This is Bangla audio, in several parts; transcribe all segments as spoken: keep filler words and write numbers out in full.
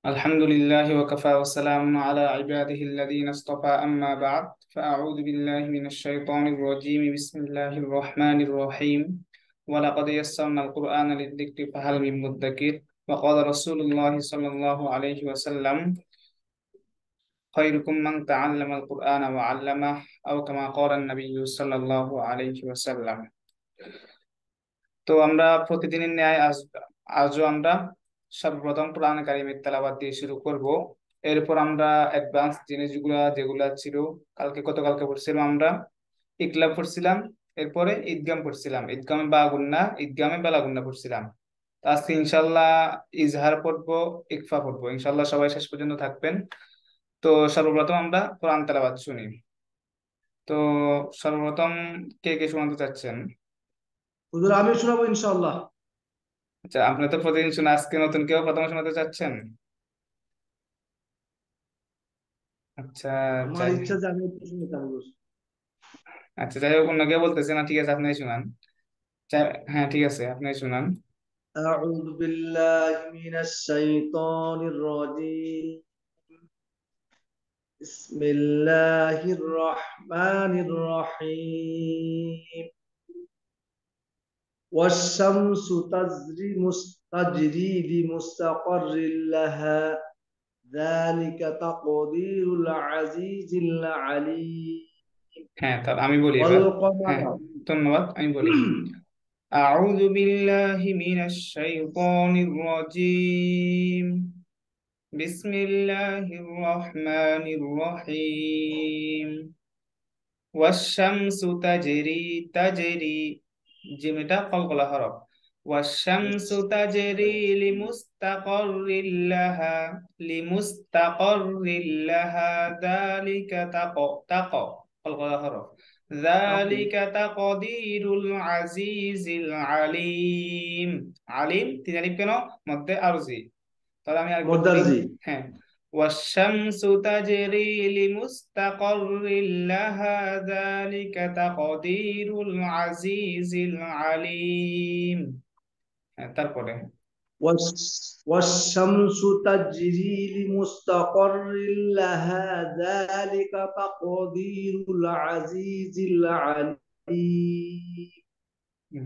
الحمد لله وكفى وسلام على عباده الذين اصطفى أما بعد فأعوذ بالله من الشيطان الرجيم بسم الله الرحمن الرحيم ولقد يسرنا القرآن للذكر فهل من مدكر وقال رسول الله صلى الله عليه وسلم خيركم من تعلم القرآن وعلمه أو كما قال النبي صلى الله عليه وسلم। তো আমরা প্রতিদিনের ন্যায় আজ আজও আমরা সর্বপ্রথম কোরআন কারিমের তেলাওয়াত দিয়ে শুরু করব। এরপর আমরা অ্যাডভান্স জিনিসগুলা যেগুলা ছিল, কালকে গতকালকে পড়ছিলাম আমরা ইকলাব পড়ছিলাম, এরপরে ঈদগাম পড়ছিলাম, ঈদগামে বা গুন্না ঈদগামে বেলা গুন্না পড়ছিলাম। তো আজকে ইনশাল্লাহ ইজহার পড়বো, ইকফা পড়বো ইনশাল্লাহ, সবাই শেষ পর্যন্ত থাকবেন। তো সর্বপ্রথম আমরা কোরআন তেলাওয়াত শুনি। তো সর্বপ্রথম কে কে শোনাতে চাচ্ছেন? হুজুর আমি শোনাবো ইনশাআল্লাহ। আচ্ছা, আপনি তো প্রতিদিন শুনে, আজকে নতুন কেউ প্রথমে শোনাতে চাচ্ছেন? আচ্ছা। আমার যাই ইচ্ছা যে আমি একটু শুনতে হুজুর। আচ্ছা যাই হোক, অন্য কেউ বলতেছে না, ঠিক আছে আপনি শুনান। যা- হ্যাঁ ঠিক আছে, আপনি শুনান। أعوذ بالله من الشيطان الرجيم. بسم الله الرحمن الرحيم. والشمس تجري مستجري لمستقر لها ذلك تقدير العزيز العليم. হ্যাঁ, তাহলে আমি বলি এবার। والقمر হ্যাঁ, ধন্যবাদ, আমি বলি। أعوذ بالله من الشيطان الرجيم بسم الله الرحمن الرحيم والشمس تجري تجري জিমটা কলকলা হরফ। والشمس تجري لمستقر لها لمستقر لها ذلك تق تق কলকলা হরফ। ذلك تقدير العزيز العليم। আলিম তিন আলিফ কেন মধ্যে আরজি? তাহলে আমি আরেকবার বলি। مدرجي. হ্যাঁ। والشمس تجري لمستقر لها ذلك تقدير العزيز العليم। হ্যাঁ, তারপরে والش- والشمس تجري لمستقر لها ذلك تقدير العزيز العليم. হুম,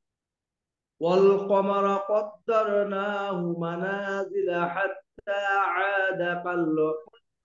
والقمر قدرناه منازل حتى عاد كالع-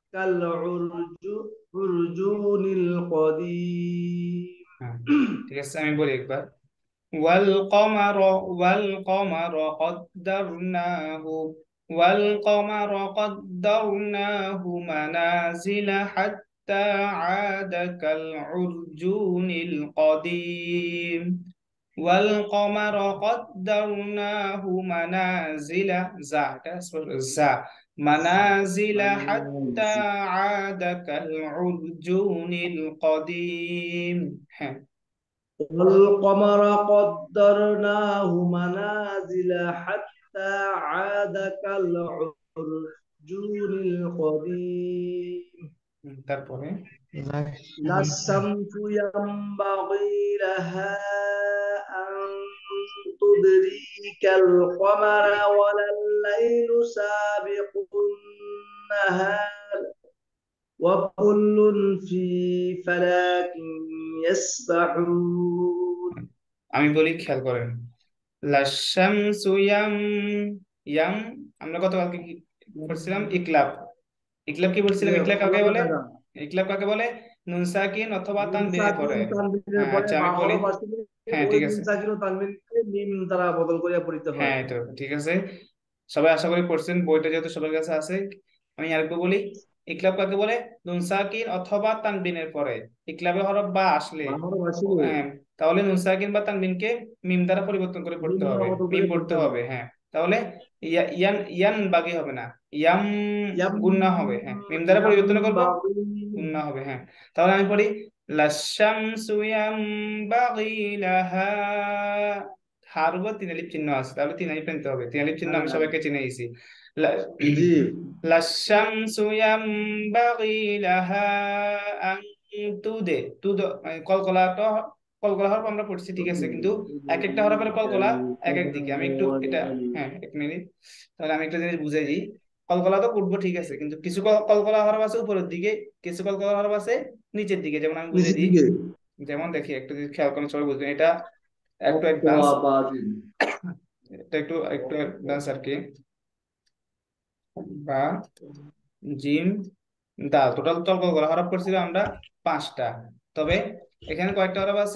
كالعرجون القديم. হ্যাঁ, ঠিক আছে আমি বলি একবার। والقمر والقمر قدرناه والقمر قدرناه منازل حتى عاد كالعرجون القديم والقمر قدرناه منازل زا زا منازل حتى عاد كالعرجون القديم. হ্যাঁ। والقمر قدرناه منازل حتى عاد كالعرجون القديم. হুম, তারপরে لا الشمس ينبغي لها أن تدرك القمر ولا الليل سابق النهار وكل في فلك يسبحون. আমি বলি, খেয়াল করেন। লাশামসু ইয়াম ইয়াম আমরা গতকালকে কি পড়ছিলাম? ইকলাব। ইকলাব কি বলছিলাম? ইকলাব কাকে বলে? ইকলাব কাকে বলে? নুন সাকিন অথবা তানবিনের পরে। তানবিনের হ্যাঁ, পরে আচ্ছা বা আমি বলি। হরফ আসলে হ্যাঁ ওই ঠিক নুন আছে। সাকিন ও তানবিনকে মিম দ্বারা বদল করিয়া পড়িতে হয়। হ্যাঁ, তো ঠিক আছে, সবাই আশা করি পড়ছেন, বইটা যেহেতু সবার কাছে আছে। আমি আরেকটু বলি, ইকলাব কাকে বলে? নুন সাকিন অথবা তানবিনের পরে ইকলাবে হরফ বা আসলে, বা হরফ আসলে হ্যাঁ, তাহলে নুন সাকিন বা তানবিনকে মিম দ্বারা পরিবর্তন করে মিম পড়তে দ্বারা হবে, বদল মিম করিয়া পড়তে পড়িতে হবে। হয়। হ্যাঁ, তাহলে ইয়া- ইয়ান ইয়ান বাগি হবে না, ইয়াম ইয়াম গুন্না হবে। হ্যাঁ, মিম দ্বারা পরিবর্তন করব, ইয়ামবাগি। গুন্না হবে। হ্যাঁ, তাহলে আমি পড়ি লাশামসু ইয়ামবাগি লাহা। হার উপর তিন আলিফ চিহ্ন আছে, তাহলে তিন আলিফ নিতে হবে। তিন আলিফ চিহ্ন আমি হ্যাঁ, সবাইকে চিনে গেছি। জি। লাশামসু ইয়ামবাগি লাহা আন তুদে তুদ কলকলা তো, কলকলা হরফ আমরা পড়ছি ঠিক আছে, কিন্তু এক একটা হরফের কলকলা এক এক দিকে। আমি একটু এটা, হ্যাঁ এক মিনিট, তাহলে আমি একটা জিনিস বুঝাই দিই। কলকলা তো উঠবো ঠিক আছে, কিন্তু কিছু কল- কলকলা হরফ আছে উপরের দিকে, কিছু কলকলা হরফ আছে নিচের দিকে। যেমন আমি বুঝিয়ে নিচের দিই, দিকে। যেমন দেখি একটু যদি খেয়াল করেন সবাই বুঝবেন, এটা একটু অক্ত অ্যাডভান্স, আবাদিন। এটা একটু একটু অ্যাডভান্স আর কি। বা, জিম, দাল, টোটাল কলকলা হরফ করছিলাম আমরা পাঁচটা। তবে এখানে কয়েকটা হরফ আছে,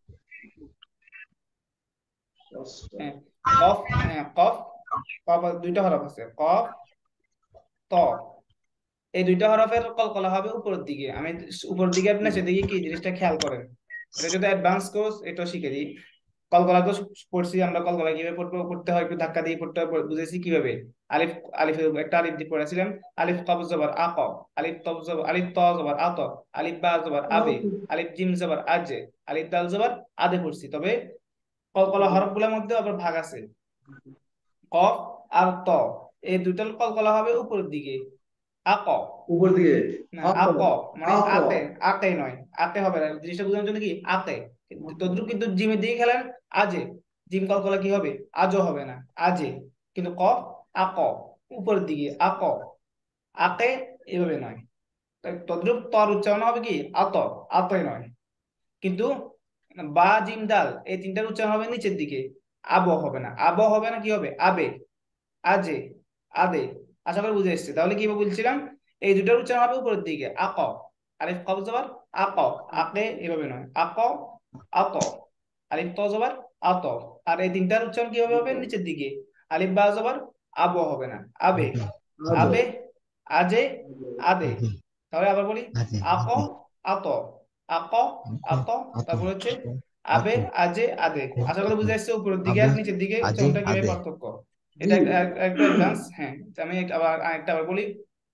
পাঁচটা। হ্যাঁ, কফ, হ্যাঁ কফ, কফ দুইটা হরফ আছে, কফ, ত। এই দুইটা হরফের কলকলা হবে উপরের দিকে। আমি উপরের দিকে আর নিচের দিকে কি জিনিসটা খেয়াল করেন, এটা যদি অ্যাডভান্স কোর্স এটা শিখে দিই। কলকলা তো পড়ছি আমরা, কলকলা কিভাবে পড়বো, পড়তে হয় একটু ধাক্কা দিয়ে পড়তে হয়, বুঝেছি কিভাবে। আলিফ, আলিফের উপর একটা আলিফ দিয়ে পড়েছিলাম, আলিফ কব জবর আ ক, আলিফ তব জবর, আলিফ ত জবর আত, আলিফ বা জবর আবে, আলিফ জিম জবর আজে, আলিফ দাল জবর আদে পড়ছি। তবে কলকলা হরফ গুলোর মধ্যে আবার ভাগ আছে, কফ আর ত, এই দুইটা কলকলা হবে উপরের দিকে, আক, উপর দিকে। না আক। আক, মানে আক। আতে, আতে নয়, আতে হবে না, জিনিসটা বোঝানোর জন্য কি আতে। তদ্রুপ কিন্তু জিমের দিকে খেলেন, আজে, জিম কলকলা কি হবে, আজও হবে না, আজে। কিন্তু কফ, আক, উপরের দিকে আক, আতে, এভাবে নয়। তাই তদ্রুপ তর উচ্চারণ হবে কি আত, আতই নয়। কিন্তু বা জিম দাল এই তিনটার উচ্চারণ হবে নিচের দিকে, আব হবে না, আব হবে না, কি হবে আবে, আজে, আদে। আশা করি বুঝে এসছে। তাহলে কি বলছিলাম, এই দুটার উচ্চারণ হবে উপরের দিকে, আক, আলিফ কব জবর আক, আকে এভাবে নয়, আক, আত, আলিফ ত জবর আত। আর এই তিনটার উচ্চারণ কিভাবে হবে নিচের দিকে, আলিফ বা জবর আব হবে না, আবে, আবে। আবে, আজে, আদে। তাহলে আবার বলি, আক, আত, আক, আত, তারপর হচ্ছে আবে, আজে, আদে। আশা করি বুঝে আসছে উপরের দিকে আর নিচের দিকে উচ্চারণটা কিভাবে পার্থক্য। জি। এটা এক- এক- একটু অ্যাডভান্স, হ্যাঁ। তো আমি একটা- আবার আরেকটা আবার বলি,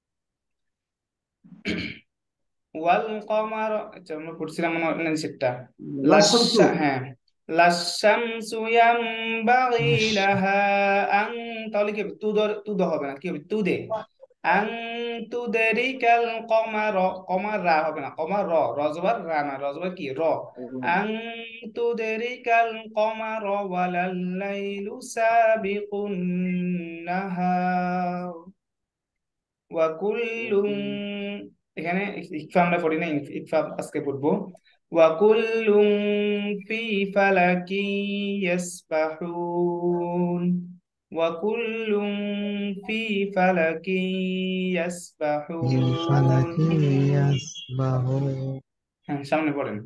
ওয়াল কমার, আচ্ছা আমরা পড়ছিলাম মনে হয় নিচেরটা, লাশামসু। লাশা, হ্যাঁ, লাশামসু ইয়ামবাগি লাহা আন, তাহলে কি হবে, তুদর, তুদ হবে না, কি হবে তুদে, আন তুদরিকাল কমার, কমার রা হবে না, কমার র, রজবার রা না, রজবার কি র, আন তুদরিকাল কমার ওয়ালাল লাইলু সাবিকুন নাহার ওয়াকুল্লুম, এখানে ইকফা আমরা পড়ি না, ইকফা আজকে পড়বো। ওয়াকুল্লুম ফি ফালাকি ইয়াসবাহুন, ওয়াকুল্লুম ফি ফালাকি ইয়াসবাহুন। الفلك يسبحون. হ্যাঁ সামনে পড়েন।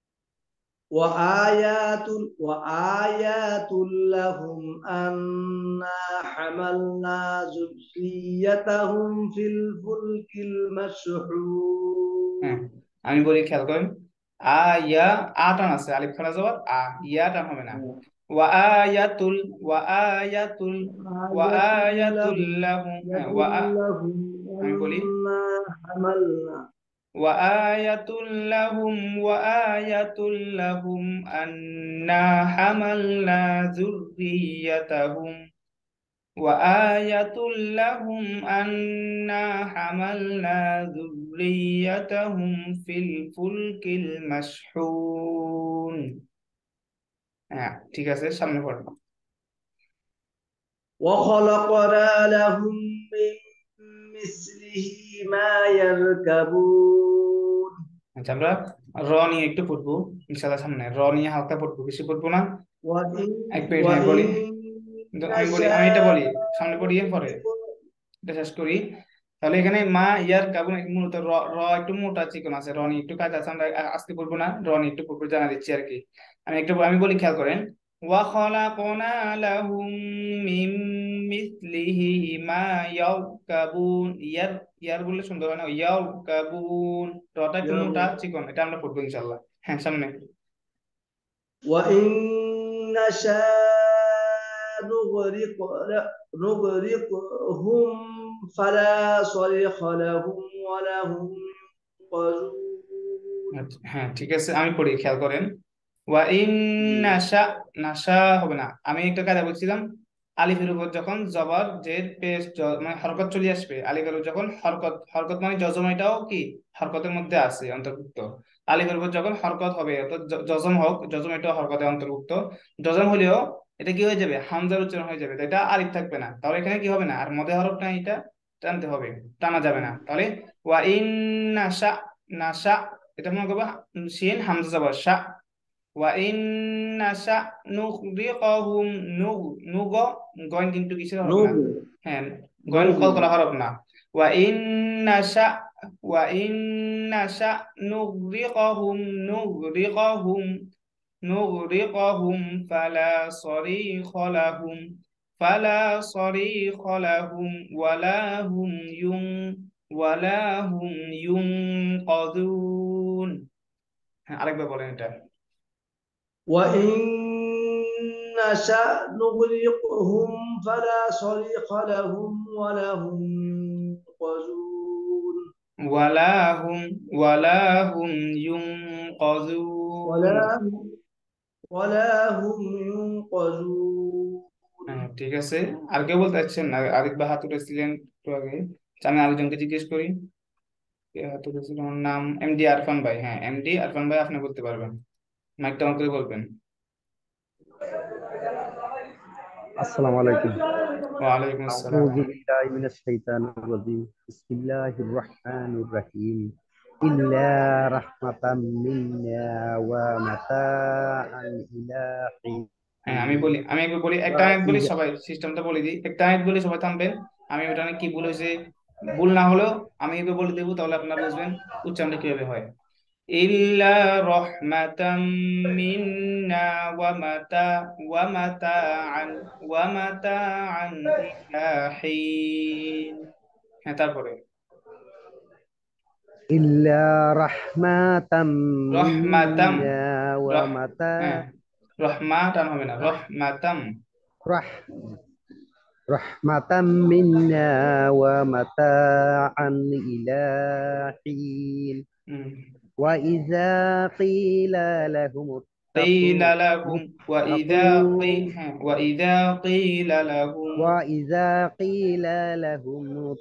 وآيات وآيات لهم أنا حملنا ذريتهم في الفلك হ্যাঁ المشحون. আমি বলি খেয়াল করেন, আ ইয়া, আ টান আছে, আলিফ খাড়া যাবার আ, ইয়া টান হবে না। ওয়া আয়াতুল, ওয়া আয়াতুল, ওয়া آية আয়াতুল لهم লাহুম, হ্যাঁ آية ওয়া আ, لهم আমি বলি, أنا حملنا. وآية لهم، وآية لهم أنا حملنا ذريتهم، وآية لهم أنا حملنا ذريتهم في الفلك المشحون. হ্যাঁ ঠিক আছে, সামনে পড়ো। وخلقنا لهم من مثله ما يركبون. আচ্ছা আমরা র নিয়ে একটু পড়বো ইনশাআল্লাহ, সামনে র নিয়ে হালকা পড়বো, বেশি পড়বো না। وإن এক মিনিট, হ্যাঁ وإن বলি, কিন্তু আমি বলি, আমি এটা نشاء বলি, সামনে পড়িয়ে পরে نغرق. এটা শেষ করি। তাহলে এখানে মা ইয়ার কাবুন মূলত র, র একটু মোটা চিকন আছে, রনি একটু কাজ আছে, আমরা আ- আজকে বলবো না, রনি একটু পূর্বে জানা দিচ্ছি আর কি। আমি একটু আমি বলি খেয়াল করেন, ওয়া খলাকনা লাহুম মিম মিসলিহি মা ইয়ারকাবুন, ইয়ার, ইয়ার বললে সুন্দর হয় না, ইয়ারকাবুন, রটা একটু মোটা চিকন, এটা আমরা পড়বো ইনশাআল্লাহ। হ্যাঁ সামনে। وإن نشاء نغرق نغرقهم فلا صريخ لهم ولا هم ينقذون. আচ্ছা, হ্যাঁ ঠিক আছে, আমি পড়ি খেয়াল করেন, ওয়া ইন নাশা, নাশা হবে না, আমি একটা কাজে বলছিলাম, আলিফের উপর যখন জবর জের পেশ জ- মানে হরকত চলে আসবে, আলিফের উপর যখন হরকত, হরকত মানে জজম, এটাও কি হরকতের মধ্যে আছে অন্তর্ভুক্ত। আলিফের উপর যখন হরকত হবে, অর্থাৎ জ- জজম হোক, জজম এটাও হরকতের অন্তর্ভুক্ত। জজম হলেও এটা কি হয়ে যাবে, হামজার উচ্চারণ হয়ে যাবে, তো এটা আলিফ থাকবে না, তাহলে এখানে কি হবে না, আর মধ্যে হরফ না এটা, টানতে হবে, টানা যাবে না। তাহলে ওয়া ইন নাশা, নাশা এটা মনে করবা শিন হামজা জবর শা। ওয়া ইন নাশা নুগরিকহুম, নুগ, নুগ গয়েন কিন্তু কিসের হরফ না? نوب হ্যাঁ, গয়েন نوب কলকলা হরফ না। ওয়া ইন নাশা, ওয়া ইন নাশা নুগরিকহুম, নুগরিকহুম নুগরিকহুম ফালা সরিখ লাহুম, ফালা সরিখ লাহুম ওয়ালা হুম ইউন, ওয়ালা হুম ইউনকাযুন। হ্যাঁ, আরেকবার বলেন এটা। وإن نشأ نغرقهم فلا صريخ لهم ولا هم ينقذون. ওয়ালা হুম, ওয়ালা হুম ইউনকাযুন। ولا ولا هم ينقذون. হ্যাঁ, ঠিক আছে। আর কেউ বলতে চাচ্ছেন? আর আরেকবার হাত উঠেছিলেন একটু আগে। আচ্ছা, আমি আরেকজনকে জিজ্ঞেস করি। কে হাত উঠেছিল? আমার নাম এমডি আরফান ভাই। হ্যাঁ, এমডি আরফান ভাই, আপনি বলতে পারবেন, মাইকটা অন করে বলবেন। আসসালামু আলাইকুম। ওয়ালাইকুম আসসালাম। আউযু বিল্লাহি মিনাশ শাইতানির রাজিম। বিসমিল্লাহির রাহমানির রাহিম। ইল্লা রাহমাতাম মিন্না ওয়া মাতাআন ইলা হিন। হ্যাঁ, আমি বলি, আমি একবার বলি, একটা ওয়া আয়াত বলি, ইযা সবাই সিস্টেমটা বলে দিই। একটা আয়াত বলি, সবাই থামবেন। আমি ওটা নিয়ে কি ভুল হয়েছে, ভুল না হলেও আমি একবার বলে দেবো, তাহলে আপনারা বুঝবেন উচ্চারণটা কিভাবে হয়। ইল্লা রহমাতাম মিন্না ওয়া মাতা, ওয়া মাতাআন, ওয়া মাতাআন ইলা হিন। হ্যাঁ, তারপরে ইল্লা রাহমাতাম রহমাতাম, মিন্না ওয়া রহ, মাতা হ্যাঁ, রহমা টান হবে না, রহমাতাম। রাহ রাহমাতাম মিন্না ওয়া মাতাআন ইলা হিন। হুম। وإذا قيل لهم قيل اتقوا لهم، وإذا قي اتقوا হ্যাঁ, وإذا قيل لهم، وإذا قيل لهم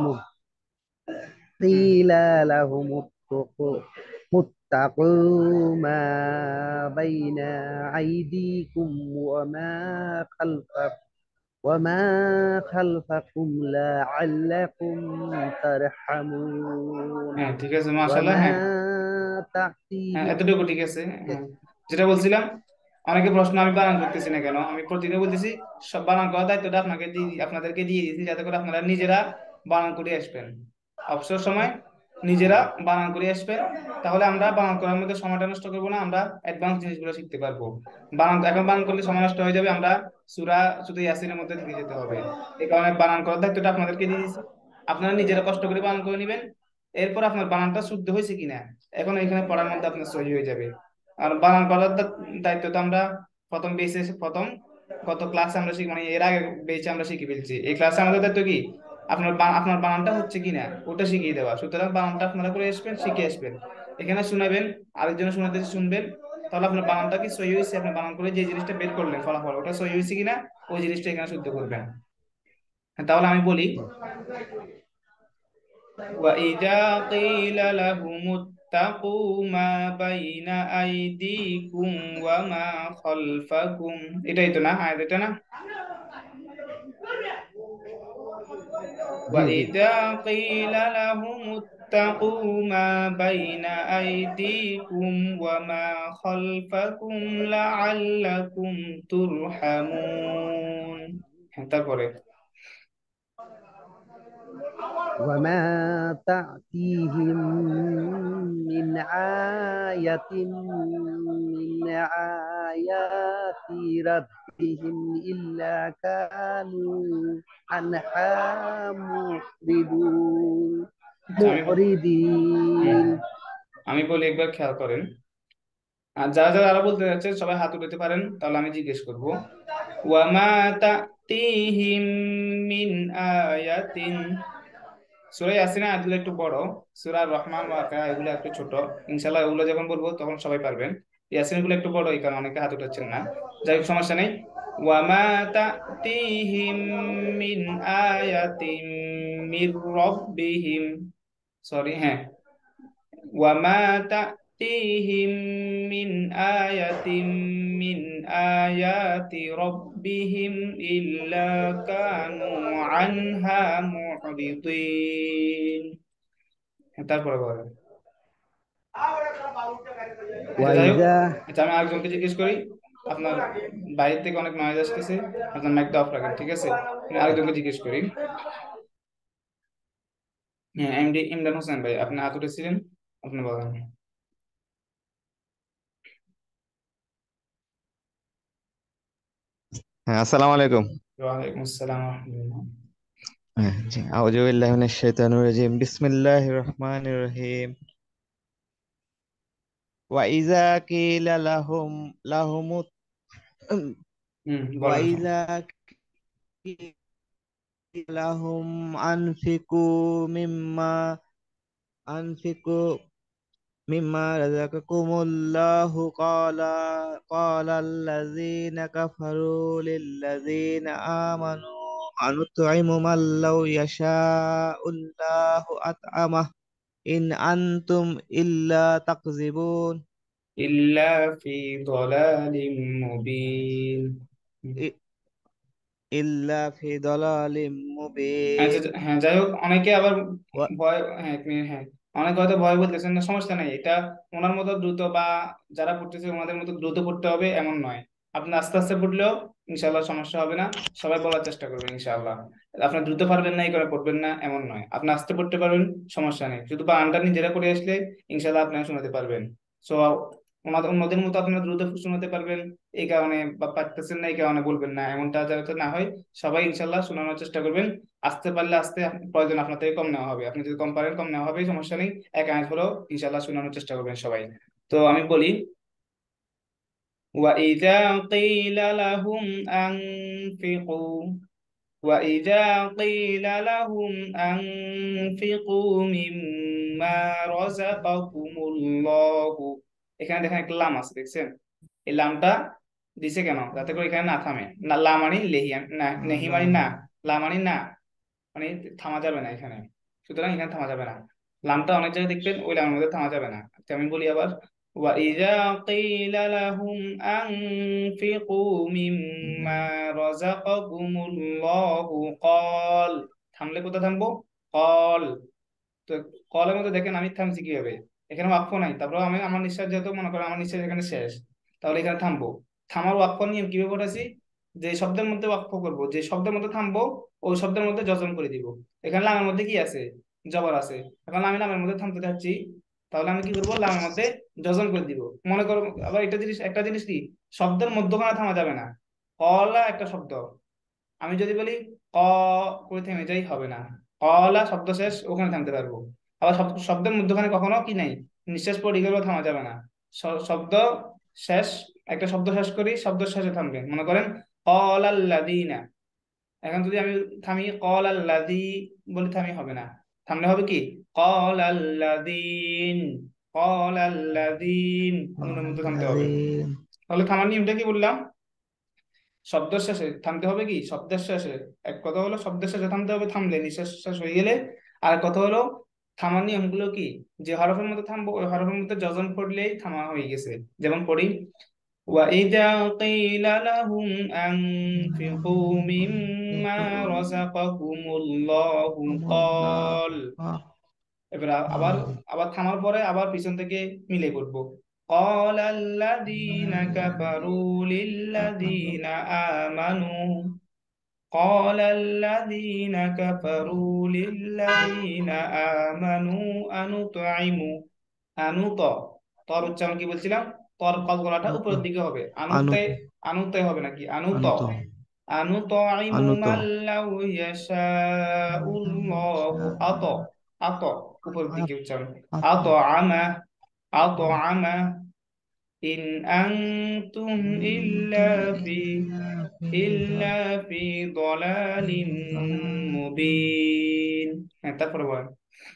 হুম قيل لهم اتقوا اتقوا ما بين أيديكم وما خلفكم وما خلفكم لعلكم ترحمون হ্যাঁ, ঠিক আছে, মাশাআল্লাহ। وما হ্যাঁ, হ্যাঁ, تأتيهم. এতটুকু ঠিক আছে। হ্যাঁ, যেটা বলছিলাম, অনেকে প্রশ্ন আমি বানান করতেছি না কেন, আমি প্রতিদিন বলতেছি সব বানান করার দায়িত্বটা আপনাকে দিয়ে, আপনাদেরকে দিয়ে দিয়েছি, যাতে করে আপনারা নিজেরা বানান করে আসবেন। অবসর সময় নিজেরা বানান করে আসবেন, তাহলে আমরা বানান করার মধ্যে সময়টা নষ্ট করবো না, আমরা অ্যাডভান্স জিনিসগুলো শিখতে পারবো। বানান এখন বানান করলে সময় নষ্ট হয়ে যাবে, আমরা সূরা শুধু ইয়াসিনের মধ্যে থেকে যেতে হবে। এই কারণে বানান করার দায়িত্বটা আপনাদেরকে দিয়ে দিয়েছি, আপনারা নিজেরা কষ্ট করে বানান করে নেবেন। এরপর আপনার বানানটা শুদ্ধ হয়েছে কিনা এখন এখানে পড়ার মধ্যে আপনার সহি হয়ে যাবে। আর বানান করার দা- দায়িত্ব তো আমরা প্রথম বেসে, প্রথম গত ক্লাসে আমরা শিখি, মানে এর আগে বেসে আমরা শিখে ফেলছি। এই ক্লাসে আমাদের দায়িত্ব কি, আপনার বা- আপনার বানানটা হচ্ছে কিনা ওটা শিখিয়ে দেওয়া। সুতরাং বানানটা আপনারা করে আসবেন, শিখে আসবেন, এখানে শুনাবেন, আরেকজনের শোনাতে শুনবেন, তাহলে আপনার বানানটা কি সহি হয়েছে, আপনি বানান করে যে জিনিসটা বের করলেন ফলাফল, ওটা সহি হয়েছে কিনা ওই জিনিসটা এখানে শুদ্ধ করবেন। হ্যাঁ, তাহলে আমি বলি, وإذا قيل لهم اتقوا ما بين أيديكم وما خلفكم، এটাই তো না আয়াত, এটা না? জি জি وإذا قيل لهم اتقوا ما بين أيديكم وما خلفكم لعلكم ترحمون। হ্যাঁ, তারপরে وما تأتيهم من آية من آيات ربهم إلا كانوا عنها معرضون আচ্ছা, আমি ব- হুম, معرضين আমি বলি, একবার খেয়াল করেন। আর যারা যারা আরো বলতে যাচ্ছে সবাই হাত উঠাতে পারেন, তাহলে আমি জিজ্ঞেস করব। ওয়ামা তাতিহিম মিন আয়াতিন, সূরা ইয়াসিনের আয়াতগুলো একটু বড়, সূরা রহমান ওয়াকিয়া এগুলো একটু ছোট। ইনশাআল্লাহ এগুলো যখন বলবো তখন সবাই পারবেন। ইয়াসিন গুলো একটু বড়, এই কারণে অনেকে হাত উঠাচ্ছেন না। যাই হোক, সমস্যা নেই। ওয়ামা তাতিহিম মিন আয়াতিম মির রাব্বিহিম, সরি, হ্যাঁ, ওয়ামা تأتيهم من آية من آيات ربهم إلا كانوا عنها معرضين তারপরে বলেন আচ্ছা যাই হোক وإذا আচ্ছা আমি আরেকজনকে জিজ্ঞেস করি আপনার বাইরে থেকে অনেক নয়েজ আসতেছে আপনার মাইকটা অফ রাখেন ঠিক আছে আমি আরেকজনকে জিজ্ঞেস করি হ্যাঁ এমডি ইমরান হোসেন ভাই আপনি হাত উঠেছিলেন আপনি বলেন হ্যাঁ, আসসালামু আলাইকুম। ওয়ালাইকুম আসসালাম ওয়া রাহমাতুল্লাহ হ্যাঁ, জি, আউযু বিল্লাহি মিনাশ শাইতানির রাজিম। বিসমিল্লাহির রহমানির রহিম। ওয়া ইযা কিলা লাহুম লাহুমুত হুম ওয়া বলেন ইযা কিলা লাহুম আনফিকু মিম্মা আনফিকু মিম্মা রাযাকাকুমুল্লাহু ক্বালা ক্বালাল্লাযীনা কাফারু লিল্লাযীনা আমানু আনুত'iমু মান লাউ ইয়াশা'উল্লাহু আত'আমাহু ইন আনতুম ইল্লা তাকযিবুন। ইল্লা ফি দালালিম মুবিন ই- ইল্লা ফি দালালিম আচ্ছা মুবিন। যা- হ্যাঁ যাই হোক অনেকে আবার ওয়া ভয় হ্যাঁ এক মিনিট হ্যাঁ অনেকে হয়তো ভয় বলতেছেন না সমস্যা নেই এটা ওনার মতো দ্রুত বা যারা পড়তেছে ওনাদের মতো দ্রুত পড়তে হবে এমন নয় আপনি আস্তে আস্তে পড়লেও ইনশাল্লাহ সমস্যা হবে না সবাই বলার চেষ্টা করবেন ইনশাআল্লাহ আপনি দ্রুত পারবেন না এই করে পড়বেন না এমন নয় আপনি আস্তে পড়তে পারবেন সমস্যা নেই শুধু বা আন্ডার নিজেরা করে আসলে ইনশাল্লাহ আপনারা শোনাতে পারবেন সো ওনাদের অন্যদের মতো আপনারা দ্রুত শোনাতে পারবেন এই কারণে বা পারতেছেন না এই কারণে বলবেন না এমনটা যাতে না হয় সবাই ইনশাল্লাহ শোনানোর চেষ্টা করবেন আসতে পারলে আসতে প্রয়োজন আপনার থেকে কম নেওয়া হবে আপনি যদি কম পারেন কম নেওয়া হবে সমস্যা নেই এক আয়াত হলেও ইনশাল্লাহ শোনানোর চেষ্টা করবেন সবাই তো আমি বলি وَإِذَا قِيلَ لَهُمْ أَنفِقُوا وَإِذَا قِيلَ لَهُمْ أَنفِقُوا مِمَّا رَزَقَكُمُ اللَّهُ এখানে দেখেন একটা লাম আছে দেখছেন এই লামটা দিছে কেন যাতে করে এখানে না থামে না লা মানে লেহি না নেহি মানে না লা মানে না মানে থামা যাবে না এখানে সুতরাং এখানে থামা যাবে না লামটা অনেক জায়গায় দেখবেন ওই লামের মধ্যে থামা যাবে না তো আমি বলি আবার وَإِذَا قِيلَ لَهُمْ أَنفِقُوا مِمَّا رَزَقَكُمُ اللَّهُ قَالَ থামলে কোথায় থামবো قال তো কলের মধ্যে দেখেন আমি থামছি কিভাবে এখানে ওয়াক্ফ নাই তারপর আমি আমার নিঃশ্বাস যেহেতু মনে করেন আমার নিঃশ্বাস এখানে শেষ তাহলে এখানে থামবো থামার ওয়াক্ফ নিয়ম কিভাবে করেছি যে শব্দের মধ্যে ওয়াক্ফ করব যে শব্দের মধ্যে থামবো ওই শব্দের মধ্যে যজম করে দিব এখানে লামের মধ্যে কি আছে জবর আছে এখন আমি লামের মধ্যে থামতে চাচ্ছি তাহলে আমি কি করবো লামের মধ্যে যজম করে দিব মনে করো আবার একটা জিনিস একটা জিনিস কি শব্দের মধ্যখানে থামা যাবে না কলা একটা শব্দ আমি যদি বলি ক করে থেমে যাই হবে না কলা শব্দ শেষ ওখানে থামতে পারবো আবার শব্দ শব্দের মধ্যখানে কখনো কি নাই নিঃশ্বাস পড়ে গেলেও থামা যাবে না শ- শব্দ শেষ একটা শব্দ শেষ করি শব্দ শেষে থামবে মনে করেন কলাল্লাযীনা এখন যদি আমি থামি কলাল্লাযী বলি থামি হবে না থামলে হবে কি কলাল্লাযীন কলাল্লাযীন নুনের মধ্যে থামতে হবে আল্লাযীন। তাহলে থামার নিয়মটা কি বললাম শব্দের শেষে থামতে হবে কি শব্দের শেষে এক কথা হলো শব্দের শেষে থামতে হবে থামলে নিঃশ্বাস শেষ হয়ে গেলে আর কথা হলো থামার নিয়মগুলো কি যে হরফের মধ্যে থামবো ওই হরফের মধ্যে যজন পড়লেই থামা হয়ে গেছে যেমন পড়ি وَإِذَا قِيلَ لَهُمْ أَنفِقُوا مِمَّا رَزَقَكُمُ اللَّهُ قَالَ এবার আ- আবার আবার থামার পরে আবার পিছন থেকে মিলে করবো قال الذين كفروا للذين آمنوا قال الذين كفروا للذين آمنوا أنطعم আনুত তর উচ্চারণ কি বলছিলাম তর কল গলাটা আনত উপরের দিকে হবে আনুতে আনত আনুতে হবে নাকি আনুত আনত আনুতাইমু আনত মাল্লাউ ইয়াশাউল্লাহু আত আত উপরের দিকে উচ্চারণ আত আত আমা আত আমা ইন আনতুম ইল্লা ফি ইল্লা ফি দালালিন মুবিন হ্যাঁ তারপরে বলেন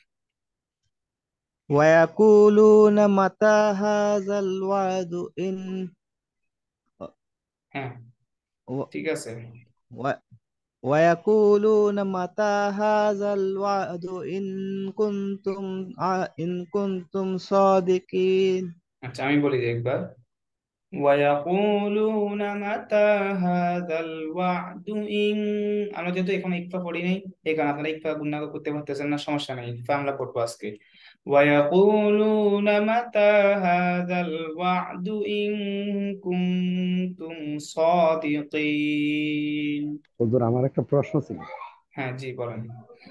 ويقولون متى هذا الوعد إن হ্যাঁ و... ঠিক আছে و... ويقولون متى هذا الوعد إن كنتم ع- إن كنتم صادقين. আচ্ছা আমি বলি যে একবার, ويقولون متى هذا الوعد إن আমরা যেহেতু এখন ইকফা পড়ি নাই, এই কারণে আপনারা ইকফা গুণনা করতে পারতেছেন না, সমস্যা নেই, ইকফা আমরা পড়বো আজকে। ويقولون متى هذا الوعد إن كنتم صادقين। হুজুর আমার একটা প্রশ্ন ছিল হ্যাঁ জি বলেন।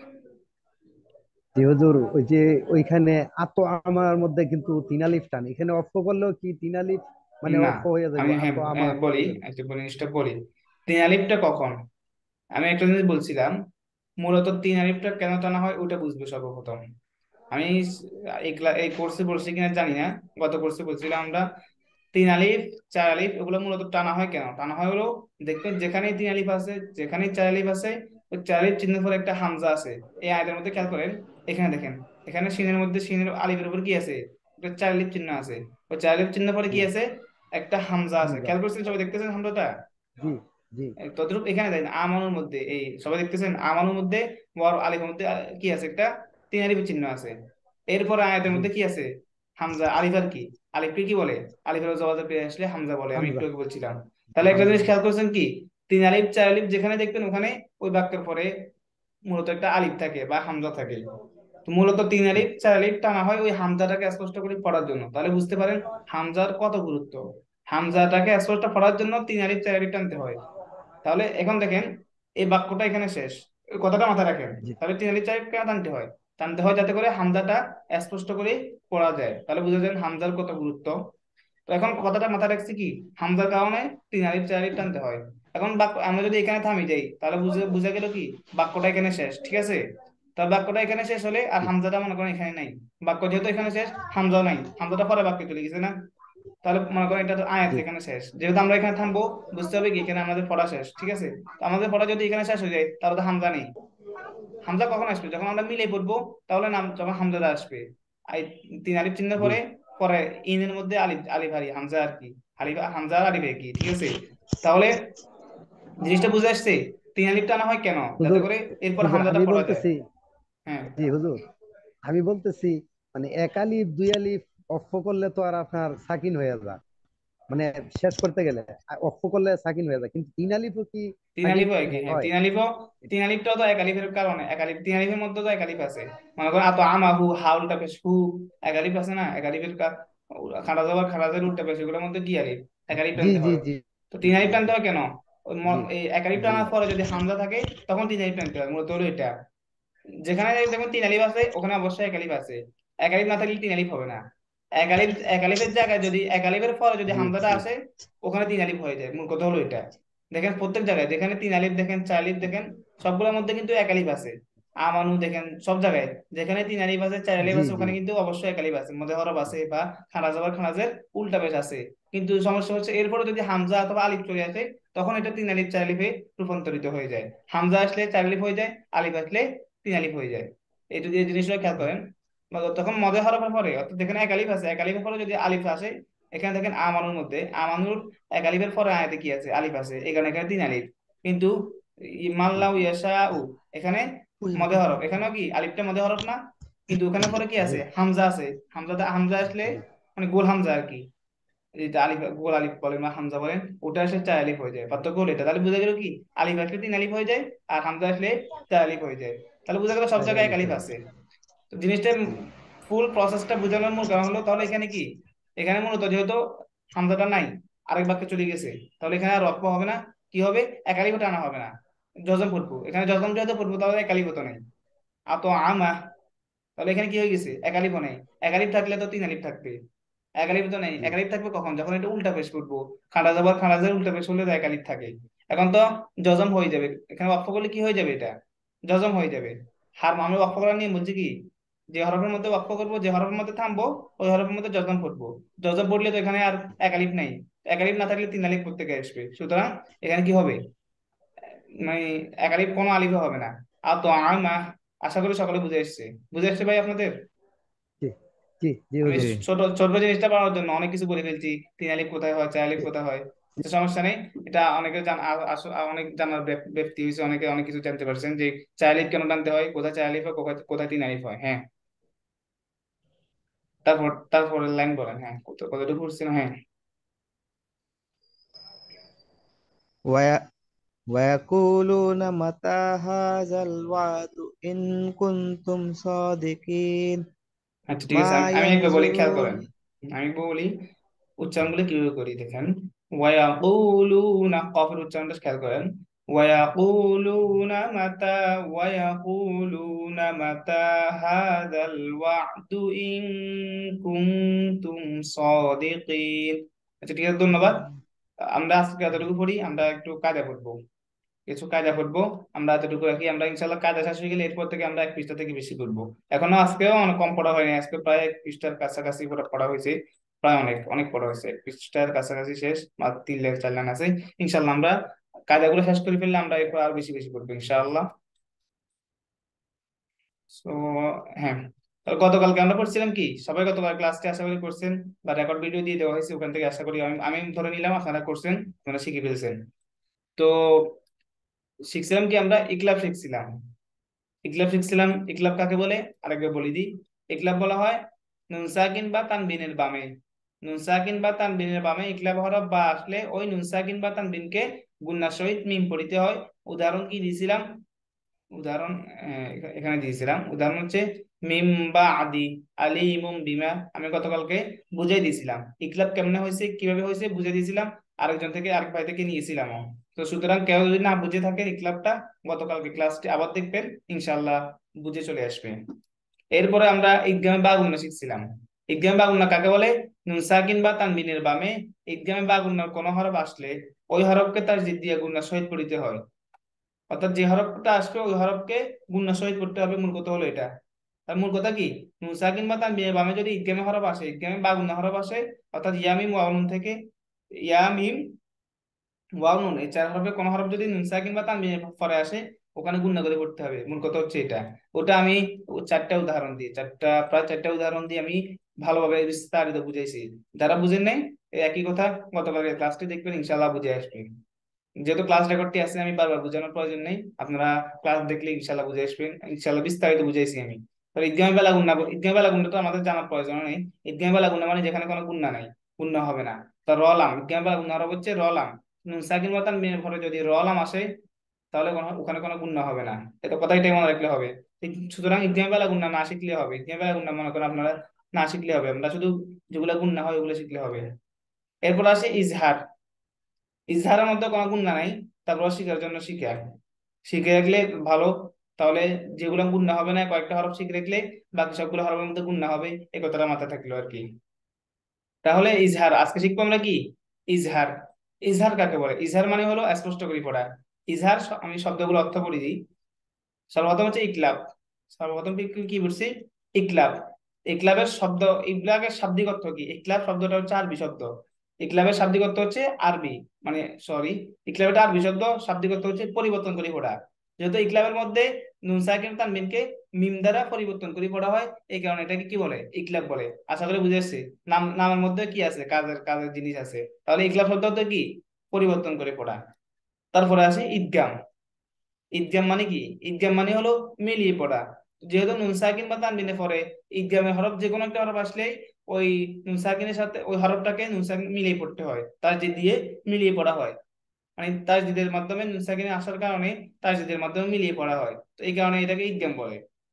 যে হুজুর ওই যে ওইখানে আতো আমার মধ্যে কিন্তু তিন আলিফ টান, এখানে অক্ষ করলেও কি তিন আলিফ মানে না অক্ষ হয়ে যাবে আমি হ্যাঁ আতো আমা হ্যাঁ, বলি, হয়ে যাবে? একটা বলি, জিনিসটা বলি। তিন আলিফটা কখন, আমি একটা জিনিস বলছিলাম, মূলত তিন আলিফটা কেন টানা হয় ওটা বুঝবে সর্বপ্রথম। আমি এই ক্লা- এই কোর্সে বলছি কিনা জানি না, গত কোর্সে বলছিলাম আমরা তিন আলিফ চার আলিফ এগুলো মূলত টানা হয় কেন, টানা হয় হলো, দেখবেন যেখানেই তিন আলিফ আছে যেখানেই চার আলিফ আছে, ওই চার আলিফ চিহ্নের পরে একটা হামজা আছে। এই আয়াতের মধ্যে খেয়াল করেন, এখানে দেখেন, এখানে সিনের মধ্যে সিনের আলিফের উপর কি আছে, একটা চার আলিফ চিহ্ন আছে। ওই চার আলিফ চিহ্ন পরে জি, কি আছে, একটা হামজা আছে। হামজা। খেয়াল করছেন সবাই, দেখতেছেন হামজাটা? জি, জি, এই তদ্রুপ এখানে দেখেন আমানুর মধ্যে, এই সবাই দেখতেছেন আমানুর মধ্যে ওয়ার আলিফের মধ্যে আহ, কি আছে, একটা তিন আলিফের চিহ্ন আছে। এরপর আয়াতের জি, মধ্যে কি আছে, হামজা। আলিফার কি, আলিফকে কি বলে, আলিফের জবাব পেয়ে আসলে হামজা বলে, আমি একটু হামজা, আগে বলছিলাম। তাহলে একটা হামজা জিনিস বলে। খেয়াল করছেন কি, তিন আলিফ চার আলিফ যেখানে দেখবেন ওখানে ওই বাক্যের পরে মূলত একটা আলিফ থাকে বা হামজা থাকে। তো মূলত তিন জি, আলিফ চার আলিফ টানা হয় ওই হামজাটাকে স্পষ্ট করে পড়ার জন্য। তাহলে বুঝতে পারেন হামজার কত গুরুত্ব, হামজাটাকে স্পষ্ট পড়ার জন্য তিন আলিফ চার আলিফ টানতে হয়। তাহলে এখন দেখেন, এই বাক্যটা এখানে শেষ, এই কথাটা মাথায় রাখেন। জি, তাহলে তিন আলিফ চার কেন টানতে হয়, টানতে হয় যাতে করে হামজাটা স্পষ্ট করে পড়া যায়। তাহলে বুঝে যান হামজার কত গুরুত্ব। তো এখন কথাটা মাথায় রাখছি কি, হামজার কারণে তিন আলিফ চার আলিফ টানতে হয়। এখন বাক্য আমরা যদি এখানে থামি যাই তাহলে বুঝে বুঝা গেল কি, বাক্যটা এখানে শেষ, ঠিক আছে? তার বাক্যটা এখানে শেষ হলে আর জি, হামজাটা মনে করেন এখানে নাই, বাক্য যেহেতু এখানে শেষ, হামজাও নাই, হামজাটা পরে বাক্যে চলে গেছে না। তাহলে মনে করেন এটা তো আয়াত জি, এখানে শেষ, যেহেতু আমরা এখানে থামবো, বুঝতে হবে কি এখানে আমাদের পড়া শেষ, ঠিক আছে? তো আমাদের পড়া যদি এখানে শেষ হয়ে যায় তাহলে তো হামজা নেই। হামজা কখন আসবে, যখন আমরা মিলে পড়বো, তাহলে নাম যখন হামজাটা আসবে। আই তিন আলিফ চিহ্ন জি, পরে, পরে ইনের মধ্যে আলিফ, আলিফ হারি হামজা আর কি, আলিফ হামজা আর আলিফ কি, ঠিক আছে? তাহলে জিনিসটা বুঝে আসছে, তিন আলিফ টানা হয় কেন, যাতে হুজুর। করে এরপর হুজুর হামজাটা আমি পড়া যায়। বলতেছি, হ্যাঁ জি হুজুর, আমি বলতেছি মানে এক আলিফ দুই আলিফ অক্ষ করলে তো আর আপনার সাকিন হয়ে যায়, মানে শেষ করতে গেলে আ- অক্ষ করলে সাকিন হয়ে যায়, কিন্তু তিন আলিফও কি তিন সাকিন আলিফ হয় কি, হ্যাঁ হয়? তিন আলিফও, তিন আলিফটাও তো এক আলিফের কারণে, এক আলিফ তিন আলিফের মধ্যে তো এক আলিফ আছে। মনে করেন আতো আমাহু, হা উল্টা পেশ হু, এক আলিফ আছে না, এক আলিফের কা- খাড়া জবর খাড়াজের উল্টা পেশ, এগুলোর মধ্যে কি আলিফ, এক আলিফ জি, টানতে জি, হয়। জি, তো তিন জি, আলিফ টানতে হয় কেন, ওই জি, ম- এই এক আলিফ জি, টানার পরে যদি হামজা থাকে তখন তিন আলিফ টানতে হয়, মূলত হলো এটা। যেখানে দেখবেন তিন আলিফ আছে ওখানে অবশ্যই এক আলিফ আছে, এক আলিফ না থাকলে তিন আলিফ হবে না। এক আলিফ, এক আলিফের জায়গায় যদি এক আলিফের পরে যদি জি, হামজাটা জি, আসে ওখানে তিন আলিফ হয়ে যায়, মূল কথা হলো এটা। দেখেন প্রত্যেক জায়গায় যেখানে তিন আলিফ দেখেন, চার আলিফ দেখেন, সবগুলোর মধ্যে কিন্তু এক আলিফ আছে। আমানু দেখেন, সব জায়গায় যেখানে তিন আলিফ আছে চার আলিফ জি, আছে জি, ওখানে কিন্তু অবশ্যই এক আলিফ আছে, মধ্যে হরফ আছে বা খানা যাবার খানাজের উল্টা পেশ আছে। কিন্তু সমস্যা হচ্ছে এরপরে যদি হামজা অথবা আলিফ চলে আসে তখন এটা তিন আলিফ চার আলিফে রূপান্তরিত হয়ে যায়। হামজা আসলে চার আলিফ হয়ে যায়, আলিফ আসলে তিন আলিফ হয়ে যায়। এই যদি এই জিনিসগুলো খেয়াল করেন, মানে তখন মদের হরফের পরে, অর্থাৎ যেখানে এক আলিফ আছে এক আলিফের পরে যদি আলিফ আসে, এখানে দেখেন আমানুর মধ্যে, আমানুর এক আলিফের পরে আয়াতে কি আছে, আলিফ আছে, এখানে এখানে তিন আলিফ। কিন্তু জি, মাল্লাউ ইয়াশা উ, এখানে মদে হরফ, এখানেও কি আলিফটা মদে হরফ না, কিন্তু ওখানে পরে কি জি, আছে, হামজা আছে। হামজাটা, হামজা আসলে জি, মানে গোল হামজা আর কি, যেটা আলিফ গোল আলিফ বলেন বা হামজা বলেন, ওটা আসলে চার আলিফ হয়ে যায়, পার্থক্য হলো এটা। তাহলে বোঝা গেল কি, আলিফ আসলে তিন আলিফ হয়ে যায় আর হামজা আসলে চার আলিফ হয়ে যায়। তাহলে বোঝা গেল সব চার জায়গায় এক আলিফ আলিফ হয়ে যায়। আছে। তো জিনিসটা জি, ফুল প্রসেসটা বোঝানোর মূল কারণ হলো, তাহলে এখানে কি, এখানে মূলত যেহেতু হামজাটা নাই, আরেক বাক্যে চলে গেছে, তাহলে এখানে আর রক্ষ হবে না, কি হবে, একালিফ টানা হবে না, জজম ফুটবো, এখানে জজম যেহেতু ফুটবো তাহলে একালিফ তো নেই। আ তো আমা, তাহলে এখানে কি হয়ে গেছে, একালিফ নেই। একালিফ থাকলে তো তিন আলিফ থাকবে, একালিফ তো নেই। জি, একালিফ থাকবে কখন, যখন এটা উল্টা পেশ করবো, খাড়া যাবার খাড়াজের উল্টা পেশ হলে তো একালিফ থাকে। এখন তো জজম হয়ে যাবে, এখানে ওয়াকফ করলে কি হয়ে যাবে, এটা জজম হয়ে যাবে। হার আমি ওয়াকফ করার নিয়ম বলছি কি, যে হরফের মধ্যে ওয়াকফ করবো, যে হরফের মধ্যে থামবো, ওই হরফের মধ্যে জজম পড়বো। জজম পড়লে তো এখানে আর একালিফ নেই, একালিফ না থাকলে তিন আলিফ প্রত্যেকে আসবে, সুতরাং এখানে কি হবে, মানে একালিফ কোনো আলিফে হবে না। আর তো আমা, আশা করি সকলে বুঝে এসছে, বুঝে এসছে ভাই আপনাদের? জি, জি, জি আমি হুজুর। জি ছোট ছোট জিনিসটা পাওয়ার জন্য অনেক কিছু বলে ফেলছি, তিন আলিফ কোথায় হয়, চার আলিফ কোথায় হয়। তো সমস্যা নেই, এটা অনেকে জান আ- আস- অনেক জানার ব্যাপ- ব্যাপ্তি হয়েছে, অনেকে অনেক কিছু জানতে পারছেন যে চার আলিফ কেন টানতে হয়, কোথায় চার আলিফ হয়, কোথায় কোথায় তিন আলিফ হয়। হ্যাঁ, তারপর তারপরের লাইন বলেন। হ্যাঁ, কত কতটুকু পড়ছেন? হ্যাঁ, ওয়া ওয়ায়াকুলুনা মাতা হাযাল ওয়াদু ইন কুনতুম সাদিকিন আচ্ছা ঠিক মা আছে, আমি আমি একবার বলি, খেয়াল করেন। ইয়ানজুরুন। আমি একবার বলি, উচ্চারণগুলো কিভাবে করি দেখেন। ওয়ায়াকুলুনা, কফের উচ্চারণটা খেয়াল করেন। ওয়ায়াকুলুনা মাতা, ওয়ায়াকুলুনা মাতা হাযাল ওয়াদু ইন কুনতুম সাদিকিন। আচ্ছা ঠিক আছে, ধন্যবাদ। আমরা আজকে এতটুকু পড়ি, আমরা একটু কায়দা পড়বো, কিছু কায়দা পড়বো। আমরা এতটুকু রাখি, আমরা ইনশাল্লাহ কায়দা শেষ হয়ে গেলে এরপর থেকে আমরা এক পৃষ্ঠা থেকে বেশি করবো। এখনো আজকেও অনেক কম পড়া হয়নি, আজকে প্রায় এক পৃষ্ঠার কাছাকাছি পড়া পড়া হয়েছে, প্রায় অনেক অনেক পড়া হয়েছে, এক পৃষ্ঠার কাছাকাছি শেষ, মাত্র তিন লাখ চার লাখ আছে। ইনশাল্লাহ আমরা কায়দাগুলো শেষ করে ফেললে আমরা এরপর আরো বেশি বেশি করবো ইনশাআল্লাহ। তো হ্যাঁ, তাহলে গতকালকে আমরা পড়ছিলাম কি, সবাই গতকাল ক্লাসটি আশা করি করছেন, বা রেকর্ড ভিডিও দিয়ে দেওয়া হয়েছে ওখান থেকে, আশা করি আমি আমি ধরে নিলাম আপনারা করছেন, আপনারা শিখে ফেলছেন। তো শিখছিলাম কি, আমরা ইকলাব শিখছিলাম। ইকলাব শিখছিলাম, ইকলাব কাকে বলে আরেকবার বলে দিই। ইকলাব বলা হয় নুন সাকিন বা তানবিনের বামে, নুন সাকিন বা তানবিনের বামে ইকলাব হরফ বা আসলে ওই নুন সাকিন বা তানবিনকে গুণনার সহিত মিম পড়িতে হয়। উদাহরণ কি দিয়েছিলাম? উদাহরণ আহ, এখা- এখানে দিয়েছিলাম, উদাহরণ হচ্ছে মিম বা আদি আলিমুম বিমা, আমি গতকালকে বুঝাই দিয়েছিলাম ইকলাব কেমনে হয়েছে, কিভাবে হয়েছে বুঝাই দিয়েছিলাম, আরেকজন থেকে আরেক ভাই থেকে নিয়েছিলাম। তো সুতরাং কেউ যদি না বুঝে থাকে ইকলাবটা, গতকালকে ক্লাসটি আবার দেখবেন, ইনশাল্লাহ বুঝে চলে আসবে। এরপরে আমরা ইদগামে বা গুণনা শিখছিলাম। ইদগামে বা গুণনা কাকে বলে? নুন সাকিন বা তানবিনের বামে ইদগামে বা গুণনার কোন হরফ আসলে ওই হরফকে তার জিদ দিয়ে গুণনার সহিত পড়িতে হয়। অর্থাৎ যে হরফটা আসবে ওই হরফকে গুণনার সহিত পড়তে হবে, মূল কথা হলো এটা। তার মূল কথা কি, নুন সাকিন বা তানবিনের বামে যদি ইদগামে হরফ আসে, ইদগামে বা গুণনা হরফ আসে, অর্থাৎ ইয়ামিম ওয়া নুন থেকে, ইয়ামিম ওয়াও নুন, এই চার হরফে কোন হরফ যদি নুন সাকিন বা তানবিনের পরে আসে, ওখানে গুণনা করে পড়তে হবে, মূল কথা হচ্ছে এটা। ওটা আমি ও চারটা উদাহরণ দিয়ে, চারটা প্রায় চারটা উদাহরণ দিয়ে আমি ভালোভাবে বিস্তারিত বুঝাইছি। যারা বুঝেন নাই, এই একই কথা গতকালের ক্লাসটি দেখবেন, ইনশাল্লাহ বুঝে আসবে। যেহেতু ক্লাস রেকর্ডটি আছে, আমি বারবার বোঝানোর প্রয়োজন নেই, আপনারা ক্লাস দেখলে ইনশাল্লাহ বুঝে আসবেন, ইনশাল্লাহ বিস্তারিত বুঝাইছি আমি। তো ঈদগামে বেলা গুন্না, ঈদগামে বেলা গুন্না তো আমাদের জানার প্রয়োজন নেই। ঈদগামে বেলা গুন্না মানে যেখানে কোনো গুন্না নাই, গুন্না হবে না। তো রলাম, ঈদগামে বেলা গুন্না হবে হচ্ছে রলাম, নুন সাকিন মাতান মিনের পরে যদি রলাম আসে, তাহলে কোনো ওখানে কোনো গুন্না হবে না। এটা কথাটাই মনে রাখলে হবে। ঠিক, সুতরাং ঈদগামে বেলা গুন্না না শিখলে হবে, ঈদগামে বেলা গুন্না মনে করেন আপনারা না শিখলে হবে, আমরা শুধু যেগুলো গুন্না হয় ওগুলো শিখলে হবে। এরপর আসে ইজহার। ইজহারের মধ্যে কোনো গুণা নাই, তারপর শিখার জন্য শিখে শিখে রাখলে ভালো। তাহলে যেগুলো গুণা হবে না, কয়েকটা হরফ শিখে রাখলে বাকি সবগুলো হরফের মধ্যে গুণা হবে, এই কথাটা মাথায় থাকলো আর কি। তাহলে ইজহার আজকে শিখবো আমরা কি, ইজহার। ইজহার কাকে বলে? ইজহার মানে হলো স্পষ্ট করে পড়া। ইজহার স- আমি শব্দগুলো অর্থ বলে দিই। সর্বপ্রথম হচ্ছে ইকলাব, সর্বপ্রথম কি কি কি বলছি? ইকলাব। ইকলাবের শব্দ, ইকলাবের শাব্দিক অর্থ কি? ইকলাব শব্দটা হচ্ছে আরবি শব্দ। ইকলাবের শাব্দিক অর্থ হচ্ছে আরবি, মানে সরি, ইকলাবের আরবি শব্দ, শাব্দিক অর্থ হচ্ছে পরিবর্তন করে পড়া। যেহেতু ইকলাবের মধ্যে নুন সাকিন তানবিনকে মিম দ্বারা পরিবর্তন করে পড়া হয়, এই কারণে এটাকে কি বলে? ইকলাব বলে। আশা করি বুঝে আসছে, নাম নামের মধ্যে কি আছে, কাজের কাজের জিনিস আছে। তাহলে ইকলাব শব্দ অর্থ কি? পরিবর্তন করে পড়া। তারপরে আছে ঈদগাম। ঈদগাম মানে কি? ঈদগাম মানে হলো মিলিয়ে পড়া। যেহেতু নুন সাকিন বা তানবিনে পড়ে, ঈদগামের হরফ যে কোনো একটা হরফ আসলে ওই নুন সাকিনের সাথে ওই হরফটাকে নুন সাকিন মিলিয়ে পড়তে হয়, তার যে দিয়ে মিলিয়ে পড়া হয়, মানে তাসদিদের মাধ্যমে নুন সাকিনে আসার কারণে তাসদিদের মাধ্যমে মিলিয়ে পড়া হয়, তো এই কারণে এটাকে ঈদগাম বলে।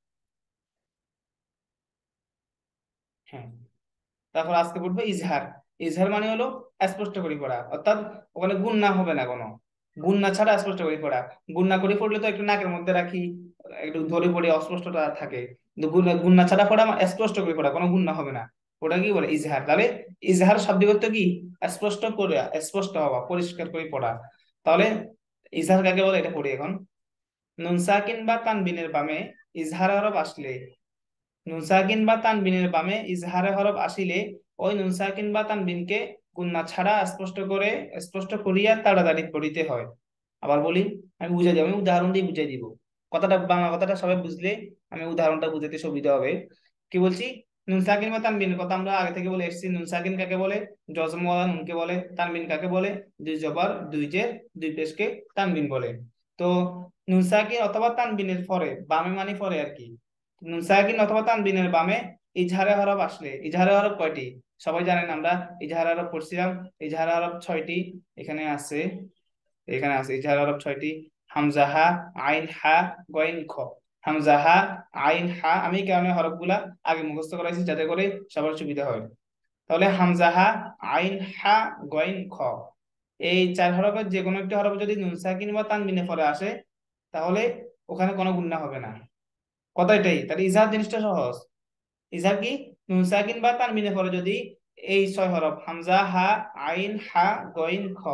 হ্যাঁ, তারপর আজকে পড়বো ইজহার। ইজহার মানে হলো স্পষ্ট করে পড়া, অর্থাৎ ওখানে গুণনা হবে না, কোনো গুণনা ছাড়া স্পষ্ট করে পড়া। গুণনা করে পড়লে তো একটু নাকের মধ্যে রাখি, একটু ধরে পড়ে অস্পষ্টতা থাকে, কিন্তু গুণনা গুণনা ছাড়া পড়া মানে স্পষ্ট করে পড়া, কোনো গুণনা হবে না, ওটা কি বলে? ইজহার। তাহলে ইজহার শাব্দিক অর্থ কি? স্পষ্ট করে, স্পষ্ট হওয়া, পরিষ্কার করে পড়া। তাহলে ইজহার কাকে বলে এটা পড়ি এখন। নুন সাকিন বা তানবিনের বামে ইজহার হরফ আসলে, নুন সাকিন বা তানবিনের বামে ইজহারে হরফ আসিলে ওই নুন সাকিন বা তানবিনকে গুণনা ছাড়া স্পষ্ট করে, স্পষ্ট করিয়া তাড়াতাড়ি পড়িতে হয়। আবার বলি, আমি বুঝাই দিব, আমি উদাহরণ দিয়ে বুঝাই দিব কথাটা, বাংলা কথাটা সবাই বুঝলে আমি উদাহরণটা বুঝাতে সুবিধা হবে। কি বলছি? নুন সাকিন বা তানবিনের কথা আমরা আগে থেকে বলে এসেছি। নুন সাকিন কাকে বলে? জজমওয়ালা নুনকে বলে। তানবিন কাকে বলে? দুই জবর দুই জের দুই পেশকে তানবিন বলে। তো নুন সাকিন অথবা তানবিনের পরে, বামে মানে পরে আর কি, নুন সাকিন অথবা তানবিনের বামে ইজহারে হরফ আসলে, ইজহারে হরফ কয়টি সবাই জানেন? আমরা ইজহারে হরফ পড়ছিলাম। ইজহারে হরফ ছয়টি, এখানে আছে, এখানে আছে ইজহার হরফ ছয়টি। হামজা হা, আইন হা, গইন খ। হামজা হা, আইন হা, আমি এই কারণে হরফগুলা আগে মুখস্থ করাইছি যাতে করে সবার সুবিধা হয়। তাহলে হামজা হা, আইন হা, গইন খ, এই চার হরফের যে কোনো একটি হরফ যদি নুন সাকিন বা তানবিনে পরে আসে তাহলে ওখানে কোনো গুণনা হবে না। কথা এটাই। তাহলে ইজহার জিনিসটা সহজ। ইজহার কি? নুন সাকিন বা তানবিনে পরে যদি এই ছয় হরফ হামজা হা, আইন হা, গইন খ,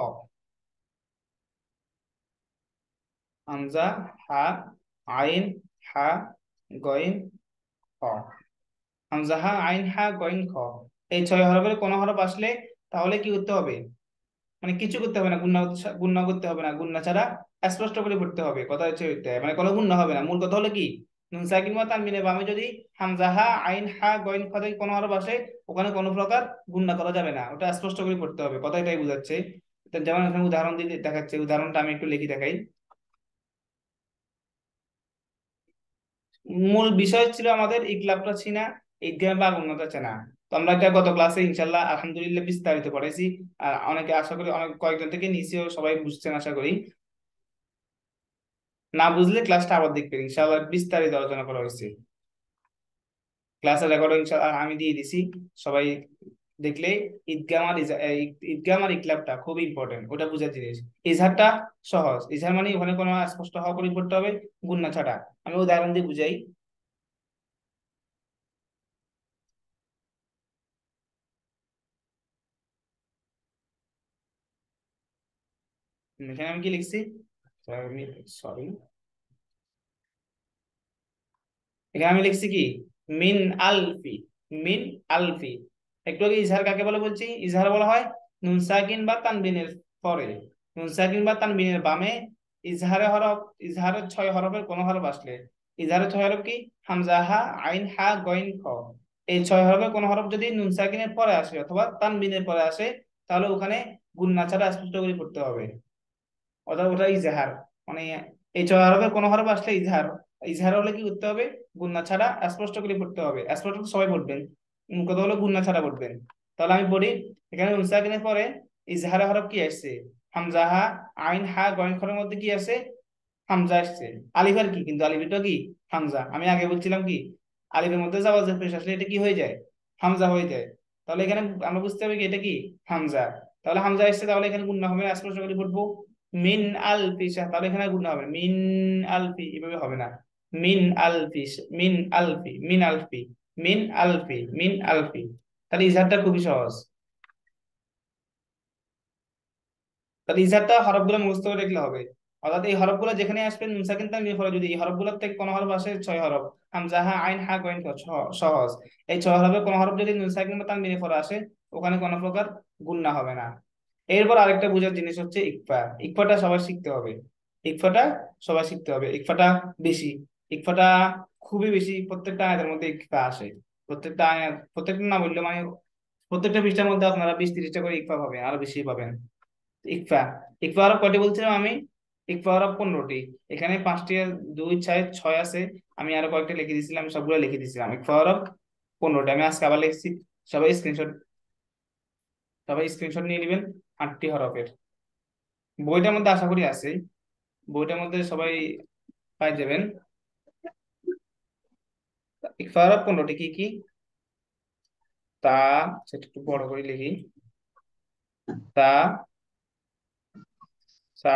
হামজা হা, আইন হা, গইন খ, হামজা হা, আইন হা, গইন খ, এই ছয় হরফের কোন হরফ আসলে তাহলে কি করতে হবে? মানে কিছু করতে হবে না, গুণনা গুণনা করতে হবে না, গুণনা ছাড়া স্পষ্ট করে পড়তে হবে। কথা হচ্ছে ওইটাই, মানে কোনো গুণনা হবে না। মূল কথা হলো কি, নুন সাকিন ওয়া তানবিনের বামে যদি হামজা হা, আইন হা, গইন খ থেকে কোনো হরফ আসে ওখানে কোনো প্রকার গুণনা করা যাবে না, ওটা স্পষ্ট করে পড়তে হবে। কথা এটাই বোঝাচ্ছে। তো যেমন এখানে উদাহরণ দিয়ে দেখাচ্ছে, উদাহরণটা আমি একটু লিখে দেখাই। মূল বিষয় ছিল আমাদের ইকলাবটা চিনা, ঈদগাহ বা গুণনাটা চেনা। তো আমরা এটা গত ক্লাসে ইনশাল্লাহ আলহামদুলিল্লাহ বিস্তারিত পড়াইছি। আর অনেকে আশা করি, অনেক কয়েকজন থেকে নিচেও সবাই বুঝছেন আশা করি। না বুঝলে ক্লাসটা আবার দেখবেন, ইনশাল্লাহ বিস্তারিত আলোচনা করা হয়েছে। ক্লাসের রেকর্ড ইনশাল্লাহ আমি দিয়ে দিছি, সবাই দেখলে ঈদগাহ আর ইজা- এই ঈদগাহ আর ইকলাবটা খুব ইম্পর্টেন্ট, ওটা বোঝার জিনিস। ইজহারটা সহজ, ইজহার মানে ওখানে কোনো স্পষ্ট হওয়া করে পড়তে হবে গুণনা ছাড়া। আমি উদাহরণ দিয়ে বুঝাই। এখানে আমি কি লিখছি, সরি, এখানে আমি লিখছি কি, মিন আলফি, মিন আলফি। একটু আগে ইজহার কাকে বলে বলছি? ইজহার বলা হয় নুন সাকিন বা তানবিনের পরে, নুন সাকিন বা তানবিনের বামে ইজহারে হরফ, ইজহারের ছয় হরফের কোন হরফ আসলে। ইজহারের ছয় হরফ কি? হামজা হা, আইন হা, গইন খ, এই ছয় হরফের কোন হরফ যদি নুন সাকিনের পরে আসে অথবা তানবিনের পরে আসে তাহলে ওখানে গুণনা ছাড়া স্পষ্ট করে পড়তে হবে। অর্থাৎ ওটা ইজহার, মানে এই ছয় হরফের কোন হরফ আসলে ইজহার। ইজহার হলে কি করতে হবে? গুণনা ছাড়া স্পষ্ট করে পড়তে হবে। স্পষ্ট তো সবাই পড়বেন, উম, কথা হলো গুণনা ছাড়া পড়বেন। তাহলে আমি পড়ি, এখানে নুন সাকিনের পরে ইজহারে হরফ কি আসছে? হামজা হা, আইন হা, গইন খর মধ্যে কি আছে? হামজা আসছে। আলিফের কি? কিন্তু আলিফটা কি? হামজা। আমি আগে বলছিলাম কি, আলিফের মধ্যে জাওয়াজের পেশ আসলে এটা কি হয়ে যায়? হামজা হয়ে যায়। তাহলে এখানে আমরা বুঝতে হবে কি এটা কি? হামজা। তাহলে হামজা আসছে, তাহলে এখানে গুণ হবে না, স্পষ্ট করে পড়বো মিন আলফি শাহ। তাহলে এখানে গুণ হবে মিন আলফি, এভাবে হবে না। মিন আলফি, মিন আলফি, মিন আলফি, মিন আলফি, মিন আলফি। তাহলে ইজহারটা খুবই সহজ। তাহলে ইজারটা হরফগুলো মুখস্থ করে রাখলে হবে। অর্থাৎ এই হরফগুলো যেখানে আসবে নুন সাকিন তানবির পরে যদি এই হরফগুলোর থেকে কোনো হরফ আসে, ছয় হরফ হামজা হা, আইন হা, গইন খ, ছ- সহজ। এই ছয় হরফের কোনো হরফ যদি নুন সাকিন বা তানবির পরে আসে ওখানে কোনো প্রকার গুণনা হবে না। এরপর আরেকটা বোঝার জিনিস হচ্ছে ইকফা। ইকফাটা সবাই শিখতে হবে। ইকফাটা সবাই শিখতে হবে। ইকফাটা বেশি, ইকফাটা খুবই বেশি, প্রত্যেকটা আয়াতের মধ্যে ইকফা আসে। প্রত্যেকটা আয়াত, প্রত্যেকটা না বললে মানে প্রত্যেকটা পৃষ্ঠার মধ্যে আপনারা বিশ ত্রিশটা করে ইকফা পাবেন, আরো বেশি পাবেন। ইকফা, ইকফা হরফ কয়টি বলছিলাম আমি? ইকফা হরফ পনেরোটি। এখানে পাঁচটি, দুই চার ছয় আছে, আমি আরো কয়েকটা লিখে দিয়েছিলাম, আমি সবগুলো লিখে দিয়েছিলাম। ইকফা হরফ পনেরোটি, আমি আজকে আবার লিখছি। সবাই স্ক্রিনশট, সবাই স্ক্রিনশট নিয়ে নেবেন আটটি হরফের। বইটার মধ্যে আশা করি আছে, বইটার মধ্যে সবাই পাই যাবেন। ইকফা হরফ পনেরোটি কি কি? তা, সেটা একটু বড় করে লিখি। তা, সা,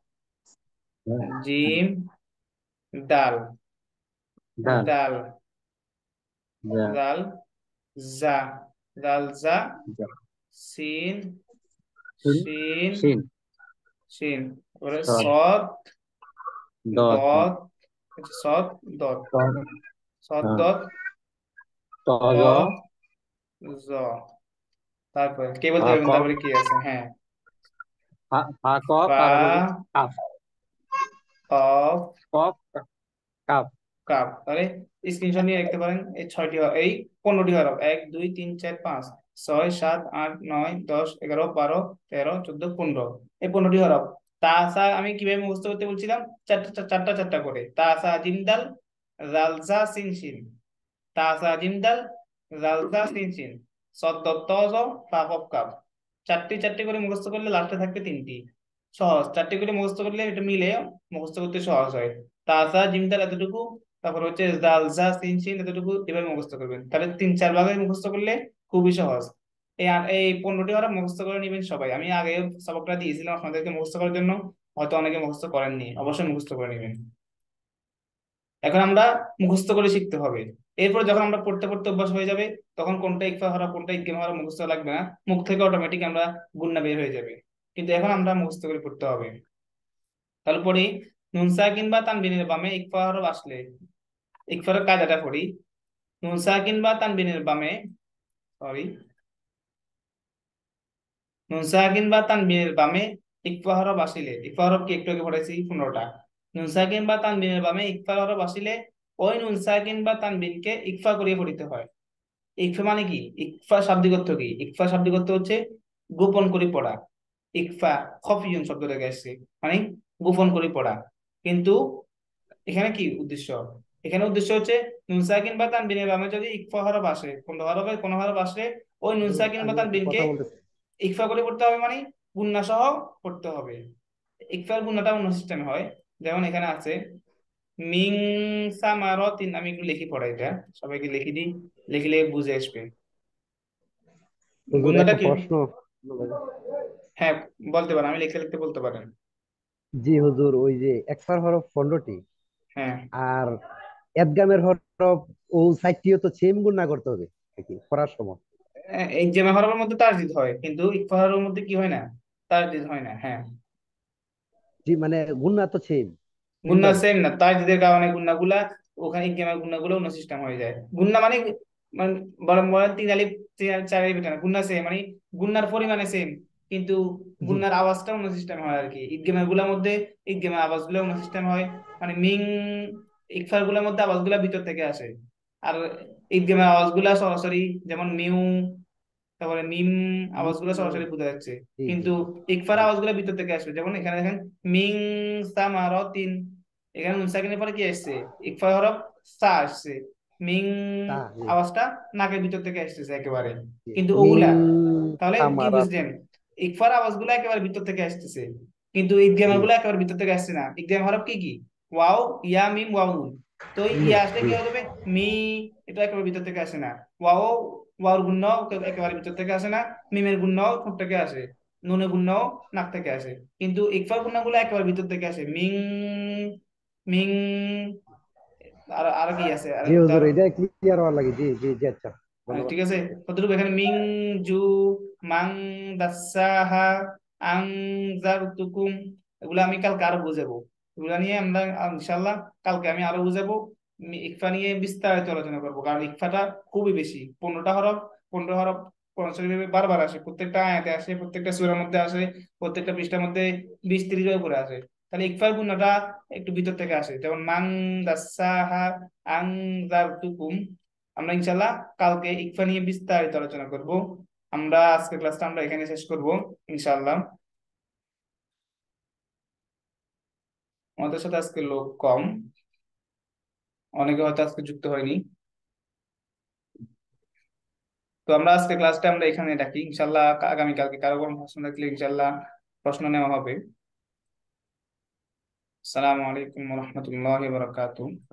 জিম, দাল, দাল, দাল, জা, দাল, জা, দাল, জা, জা, সিন, শিন, শিন, শিন, শিন, তারপরে সদ, সদ, দদ, হ্যাঁ, দত, আচ্ছা, সদ, দত, তদ, সদ, হ্যাঁ, দত, ত, তজ, জ। তারপরে কে বলতে ফা, পারবেন কফ, তারপরে কি আছে? হ্যাঁ, ফা, ফা, কফ, ফা, আর হলো কি calf, cough, cough, calf, cup. তাহলে স্ক্রিনশট নিয়ে রাখতে পারেন এই ছয়টি হ- এই পনেরোটি হরফ, এক দুই তিন চার পাঁচ ছয় সাত আট নয় দশ এগারো বারো তেরো চোদ্দ পনেরো, এই পনেরোটি হরফ। তাসা আমি কিভাবে মুখস্থ করতে বলছিলাম, চারটা চারটা চারটা চারটা করে, তাসা জিমদাল রালজা সিন শিন, তাসা জিমদাল রালজা সিন শিন, সদ্দ তজ ফা কফ কাপ। চারটি চারটি করে মুখস্থ করলে লাস্টে থাকবে তিনটি। সহজ, চারটি করে মুখস্থ করলে এটা মিলে মুখস্থ করতে সহজ হয়। তাসা জিমদাল এতটুকু, তারপর হচ্ছে জালজা সিন শিন এতটুকু, এভাবে মুখস্থ করবেন। তাহলে তিন চার ভাগে মুখস্থ করলে খুবই সহজ। এই আ- এই পনেরোটি ওরা মুখস্থ করে নেবেন সবাই। আমি আগে সবকটা দিয়েছিলাম আপনাদেরকে মুখস্থ করার জন্য, হয়তো অনেকে মুখস্থ করেননি, অবশ্যই মুখস্থ করে নেবেন। এখন আমরা মুখস্থ করে শিখতে হবে। এরপর যখন আমরা পড়তে পড়তে অভ্যাস হয়ে যাবে, তখন কোনটা ইকফা হরা কোনটা ইদগাম হরা মুখস্থ লাগবে না, মুখ থেকে অটোমেটিক আমরা গুন্না বের হয়ে যাবে। কিন্তু এখন আমরা মুখস্থ করে পড়তে হবে। তাহলে পড়ি, নুন সাকিন বা তানবিনের বামে ইকফা হরফ আসলে, ইকফার কায়দাটা পড়ি। নুন সাকিন বা তানবিনের বামে, সরি, নুন সাকিন বা তানবিনের বামে ইকফা হরফ আসিলে, ইকফা হরফ কি একটু আগে পড়াইছি পনেরোটা। নুন সাকিন বা তানবিনের বামে ইকফা হরফ আসিলে ওই নুন সাকিন বা তানবিনকে ইকফা করিয়ে পড়িতে হয়। ইকফা মানে কি, ইকফা শাব্দিক অর্থ কি, ইকফা শাব্দিক অর্থ হচ্ছে গোপন করে পড়া। ইকফা খফিয়ুন শব্দ থেকে আসছে, মানে গোপন করে পড়া। কিন্তু এখানে কি উদ্দেশ্য, এখানে উদ্দেশ্য হচ্ছে নুন সাকিন বা তানবিনের বামে যদি ইকফা হরফ আসে, কোন হরফে কোন হরফ আসলে ওই নুন হুজুর, সাকিন বা আমি একটু তানবিনকে কথা বলতেছি। ইকফা করে পড়তে হবে, মানে গুণনা সহ পড়তে হবে। ইকফার গুণাটা অন্য সিস্টেমে হয়। যেমন এখানে আছে মিং সামারতিন, আমি একটু লিখি পড়াই, এটা সবাইকে লিখে দিই, লিখলে বুঝে আসবে হুজুর, গুণাটা একটা কি। প্রশ্ন। হ্যাঁ, বলতে পারেন, আমি লিখতে লিখতে বলতে পারেন। জি হুজুর, ওই যে একফার হরফ পনেরোটি হ্যাঁ, আর এদগামের হরফ ও সাইটটিও তো সেম গুণা করতে হবে নাকি পড়ার সময়? এই জেমা হরফের মধ্যে তাসদিদ হয়, কিন্তু ইকফা হরফের মধ্যে কি হয় না, তাসদিদ হয় না। হ্যাঁ, জি, মানে গুণা তো সেম, তিন গুন্না ভাবে। সেম না, তাসদিদের কারণে গুন্নাগুলা ওখানে ইকফার গুন্নাগুলো অন্য সিস্টেম হয়ে যায়। গুন্না মানে মানে বরং বরং তিন আলিফ তিন আলিফ, চার আলিফ, এটা না, গুন্না সেম মানে গুন্নার পরিমাণে সেম, কিন্তু জি গুন্নার আওয়াজটা অন্য সিস্টেম হয় আর কি। ইদগেমের গুলার মধ্যে ইদগেমের আওয়াজগুলো অন্য সিস্টেম হয়, মানে মিং, ইকফার গুলার মধ্যে আওয়াজগুলা ভিতর থেকে আসে। আর ইদগেমের আওয়াজগুলা সরাসরি, যেমন মিউ, তারপরে মিম, আওয়াজগুলো সরাসরি বোঝা যাচ্ছে। জি জি কিন্তু ইকফার জি। আওয়াজগুলো ভিতর থেকে আসবে, যেমন এখানে দেখেন মিং সামারাতিন, এখানে নুন সাকিনের পরে কি আসছে, ইকফা হরফ সা আসছে। মিং তা জি আওয়াজটা নাকের ভিতর থেকে আসতেছে একেবারে, জি। কিন্তু মিং ওগুলা, তাহলে কি সামারাতি। বুঝলেন, ইকফার আওয়াজগুলো একেবারে ভিতর থেকে আসতেছে, কিন্তু ইদগামের জি গুলো একেবারে ভিতর থেকে আসছে না। ইদগাম হরফ কি কি, ওয়াও, ইয়া, মিম, ওয়াও, নুন। তো এই জি ইয়া আসলে জি কি হয়ে যাবে, মি, এটা একেবারে ভিতর থেকে আসে না। ওয়াও, ওয়াওর গুণ একেবারে ভিতর থেকে আসে না। মিমের গুণ ঠোঁট থেকে আসে। নুনের গুণ নাক থেকে আসে। কিন্তু ইকফার গুণাগুলো একেবারে ভিতর থেকে আসে, মিং, মিং। আর আর কি আছে, আর জি হুজুর, উদাহরণ, এটা ক্লিয়ার হওয়ার লাগে। জি জি জি, আচ্ছা, আহ, ধন্যবাদ। ঠিক আছে। কতটুকু এখানে মিং জু, মাং দাসাহা, আং জারতুকুম, এগুলো আমি কালকে আরো বুঝাবো। এগুলা নিয়ে আমরা আহ, ইনশাল্লাহ কালকে আমি আরো বুঝাবো। মি- ইকফা নিয়ে বিস্তারিত আলোচনা করবো, কারণ ইকফাটা খুবই বেশি, পনেরোটা হরফ। পনেরো হরফ কোরআন শরীফে বারবার আসে, প্রত্যেকটা আয়াতে আসে, প্রত্যেকটা সূরার মধ্যে আসে, প্রত্যেকটা পৃষ্ঠার মধ্যে বিশ ত্রিশ বার করে আসে। তাহলে ইকফার গুণটা একটু ভিতর থেকে আসে, যেমন মাং দাসাহা, আং জারতুকুম। আমরা ইনশাল্লাহ কালকে ইকফা নিয়ে বিস্তারিত আলোচনা করব। আমরা আজকের ক্লাসটা আমরা এখানে শেষ করব ইনশাল্লাহ। আমাদের সাথে আজকে লোক কম, অনেকে হয়তো আজকে যুক্ত হয়নি। তো আমরা আজকে ক্লাসটা আমরা এখানে রাখি ইনশাল্লাহ। আগামী কালকে কারো কোনো প্রশ্ন থাকলে ইনশাল্লাহ প্রশ্ন নেওয়া হবে। আসসালামু আলাইকুম রহমতুল্লাহ বারাকাতুহু।